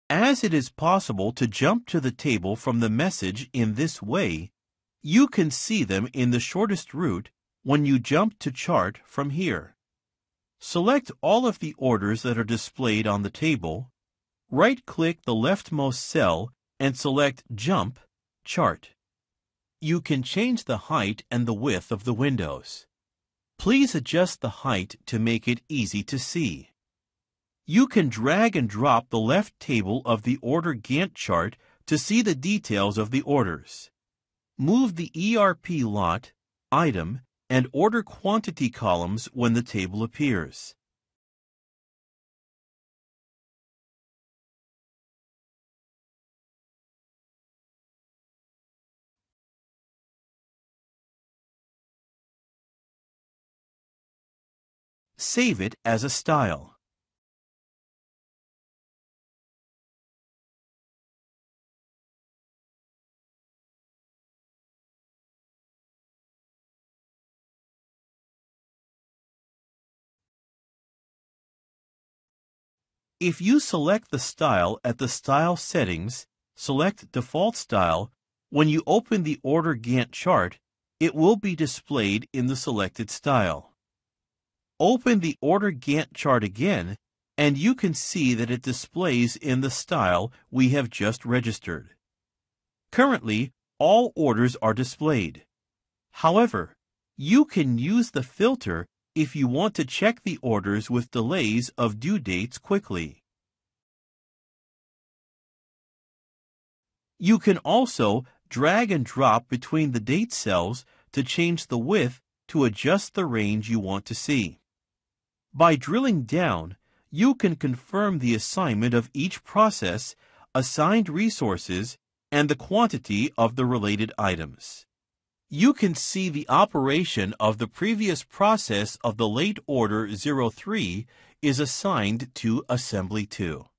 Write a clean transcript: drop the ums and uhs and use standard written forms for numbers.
As it is possible to jump to the table from the message in this way, you can see them in the shortest route when you jump to chart from here. Select all of the orders that are displayed on the table, right-click the leftmost cell and select Jump, Chart. You can change the height and the width of the windows. Please adjust the height to make it easy to see. You can drag and drop the left table of the Order Gantt chart to see the details of the orders. Move the ERPLot, Item, and Order Quantity columns when the table appears. Save it as a style. If you select the style at the Style settings, select Default Style, when you open the Order Gantt chart, it will be displayed in the selected style. Open the Order Gantt chart again, and you can see that it displays in the style we have just registered. Currently, all orders are displayed. However, you can use the filter if you want to check the orders with delays of due dates quickly. You can also drag and drop between the date cells to change the width to adjust the range you want to see. By drilling down, you can confirm the assignment of each process, assigned resources, and the quantity of the related items. You can see the operation of the previous process of the late order 03 is assigned to Assembly 2.